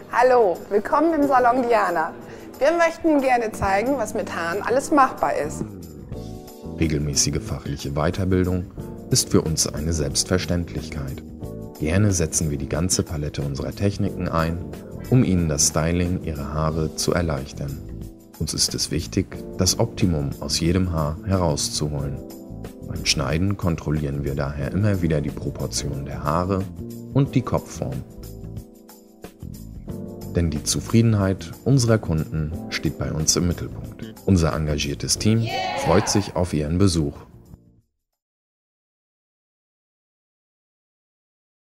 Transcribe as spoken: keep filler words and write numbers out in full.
Hallo, willkommen im Salon Diana. Wir möchten Ihnen gerne zeigen, was mit Haaren alles machbar ist. Regelmäßige fachliche Weiterbildung ist für uns eine Selbstverständlichkeit. Gerne setzen wir die ganze Palette unserer Techniken ein, um Ihnen das Styling Ihrer Haare zu erleichtern. Uns ist es wichtig, das Optimum aus jedem Haar herauszuholen. Beim Schneiden kontrollieren wir daher immer wieder die Proportion der Haare und die Kopfform. Denn die Zufriedenheit unserer Kunden steht bei uns im Mittelpunkt. Unser engagiertes Team freut sich auf Ihren Besuch.